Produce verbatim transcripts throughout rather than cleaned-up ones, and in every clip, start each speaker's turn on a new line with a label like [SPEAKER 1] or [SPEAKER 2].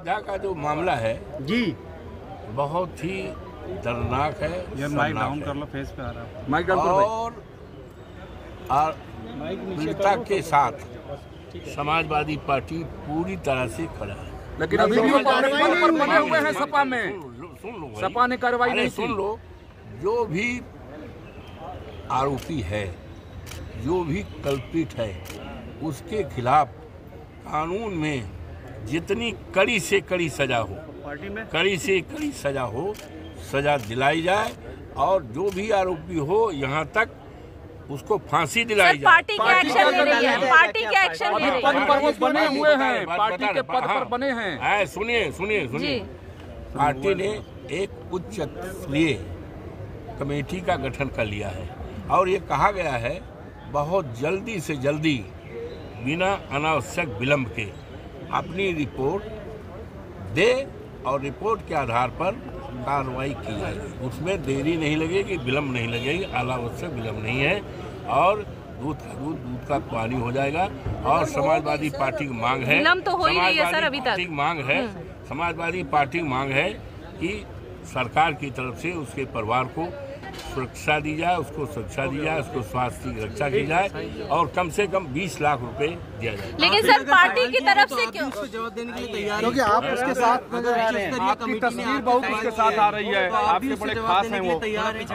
[SPEAKER 1] अयोध्या का जो मामला है
[SPEAKER 2] जी
[SPEAKER 1] बहुत ही दर्दनाक है।
[SPEAKER 3] यार माइक डाउन कर लो, फेस पे आ रहा है
[SPEAKER 2] माइक डाउन करो
[SPEAKER 1] और, और पीड़िता के साथ समाजवादी पार्टी पूरी तरह से खड़ा है।
[SPEAKER 2] लेकिन अभी भी पर बने हुए हैं सपा में।
[SPEAKER 1] सुन लो,
[SPEAKER 2] सपा ने कार्रवाई नहीं
[SPEAKER 1] सुन लो। जो भी आरोपी है, जो भी कल्पित है, उसके खिलाफ कानून में जितनी कड़ी से कड़ी सजा हो, कड़ी से कड़ी सजा हो, सजा दिलाई जाए। और जो भी आरोपी हो यहाँ तक उसको फांसी दिलाई जाए।
[SPEAKER 4] पार्टी के एक्शन ले रही है, पार्टी के एक्शन ले रही है।
[SPEAKER 2] पद पर वो बने हुए हैं, पार्टी के पद पर बने हैं।
[SPEAKER 1] सुनिए सुनिए सुनिए, पार्टी ने एक उच्च स्तरीय कमेटी का गठन कर लिया है और ये कहा गया है बहुत जल्दी से जल्दी बिना अनावश्यक विलंब के अपनी रिपोर्ट दे और रिपोर्ट के आधार पर कार्रवाई की जाएगी। उसमें देरी नहीं लगेगी, विलंब नहीं लगेगी, अनावश्यक विलंब नहीं है। और दूध का दूध, दूध का पानी हो जाएगा। और समाजवादी पार्टी की मांग है,
[SPEAKER 4] विलंब तो हो ही रही है सर अभी तक।
[SPEAKER 1] मांग है समाजवादी पार्टी की मांग है कि सरकार की तरफ से उसके परिवार को सुरक्षा दी जाए, उसको सुरक्षा दी जाए, उसको स्वास्थ्य की रक्षा की जाए और कम से कम बीस लाख रुपए दिया जाए।
[SPEAKER 4] लेकिन सर पार्टी की तरफ से क्यों
[SPEAKER 5] जवाब देने के लिए तैयार,
[SPEAKER 3] क्योंकि आप उसके साथ नजर आ रहे हैं, आपकी तस्वीर बहुत उसके साथ आ रही है, आपके बड़े खास हैं वो।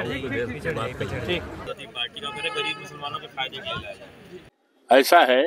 [SPEAKER 1] ऐसा है,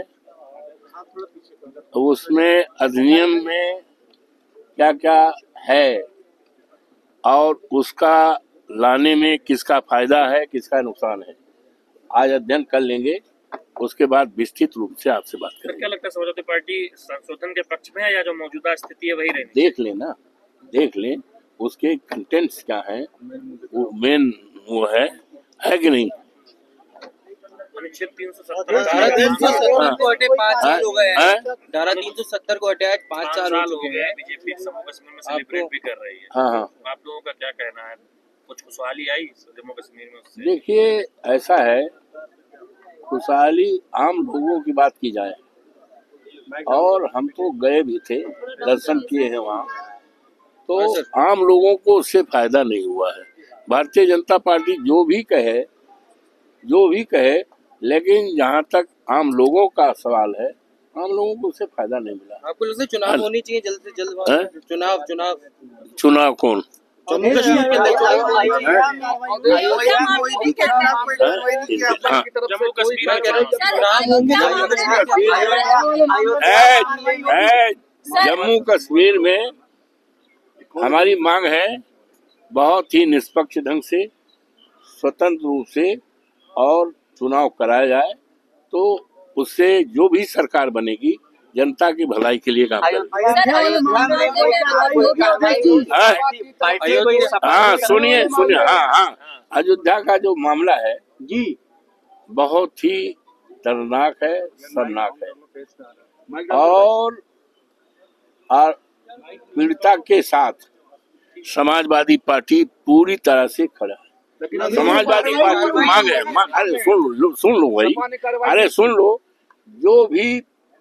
[SPEAKER 1] उसमें अधिनियम में क्या क्या है और उसका लाने में किसका फायदा है, किसका नुकसान है, आज अध्ययन कर लेंगे। उसके बाद विस्तृत रूप से आपसे बात करेंगे।
[SPEAKER 6] क्या लगता है समाजवादी पार्टी संशोधन के पक्ष में है या जो मौजूदा स्थिति है वही रहेगी?
[SPEAKER 1] देख लें ना, देख लें उसके कंटेंट्स क्या हैं, वो मेन वो है है कि नहीं।
[SPEAKER 6] अनुच्छेद तीन सौ सत्तर को हटे पाँच साल हो गए हैं। धारा तीन सौ सत्तर को हटे आज पाँच साल हो गए हैं। बीजेपी जम्मू कश्मीर में सेलिब्रेट भी कर रही है।
[SPEAKER 1] हाँ हाँ,
[SPEAKER 6] आप लोगों का क्या कहना है? कुछ खुशहाली आई जम्मू कश्मीर में उससे?
[SPEAKER 1] देखिए ऐसा है, खुशहाली आम लोगों की बात की जाए और हम तो गए भी थे, दर्शन किए हैं वहाँ, तो आम लोगों को उससे फायदा नहीं हुआ है। भारतीय जनता पार्टी जो भी कहे जो भी कहे लेकिन जहाँ तक आम लोगों का सवाल है, आम लोगों को उससे फायदा नहीं मिला।
[SPEAKER 5] आपको लगता है चुनाव होनी चाहिए जल्द से जल्द? चुनाव चुनाव
[SPEAKER 1] चुनाव कौन?
[SPEAKER 5] जम्मू कश्मीर के
[SPEAKER 6] जम्मू कश्मीर
[SPEAKER 1] जम्मू कश्मीर में हमारी मांग है बहुत ही निष्पक्ष ढंग से, स्वतंत्र रूप से और चुनाव कराया जाए, तो उससे जो भी सरकार बनेगी जनता की भलाई के लिए काम करेगी। हाँ सुनिए सुनिए, हाँ हाँ, अयोध्या का जो मामला है जी बहुत ही दर्दनाक है, शर्मनाक है। और, और पीड़िता के साथ समाजवादी पार्टी पूरी तरह से खड़ा है। समाजवादी पार्टी को मांग है, अरे सुन लो सुन लो भाई, अरे सुन लो, जो भी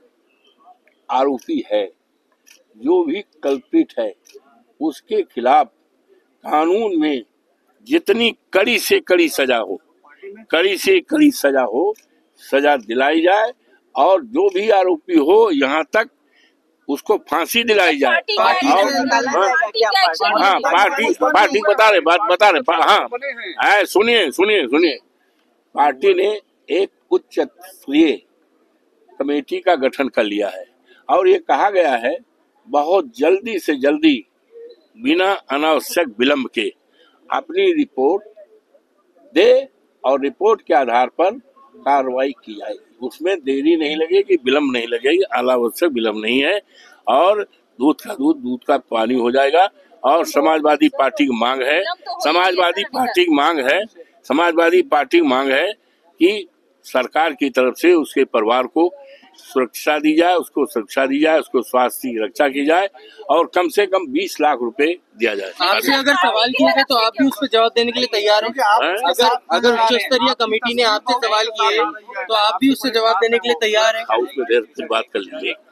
[SPEAKER 1] आरोपी है, जो भी कल्पित है, उसके खिलाफ कानून में जितनी कड़ी से कड़ी सजा हो, कड़ी से कड़ी सजा हो, सजा दिलाई जाए। और जो भी आरोपी हो यहाँ तक उसको फांसी दिलाई जाए।
[SPEAKER 4] पार्टी
[SPEAKER 1] हाँ पार्टी पार्टी बता रहे बात बता रहे हाँ, सुनिए सुनिए सुनिए, पार्टी ने एक उच्च स्तरीय कमेटी का गठन कर लिया है और ये कहा गया है बहुत जल्दी से जल्दी बिना अनावश्यक विलंब के अपनी रिपोर्ट दे और रिपोर्ट के आधार पर कार्रवाई की जाएगी। उसमें देरी नहीं लगेगी, विलंब नहीं लगेगी, अनावश्यक विलंब नहीं है। और दूध का दूध, दूध का पानी हो जाएगा। और समाजवादी पार्टी की मांग है समाजवादी पार्टी की मांग है समाजवादी पार्टी की मांग है कि सरकार की तरफ से उसके परिवार को सुरक्षा दी जाए, उसको सुरक्षा दी जाए, उसको स्वास्थ्य की रक्षा की जाए और कम से कम बीस लाख रुपए दिया जाए।
[SPEAKER 5] आपसे अगर सवाल किया है तो आप भी उस पर जवाब देने के लिए तैयार हैं? अगर अगर उच्च स्तरीय कमेटी ने आपसे सवाल किए तो आप भी उससे जवाब देने के लिए तैयार हैं?
[SPEAKER 1] उसमें देर से बात कर लीजिए।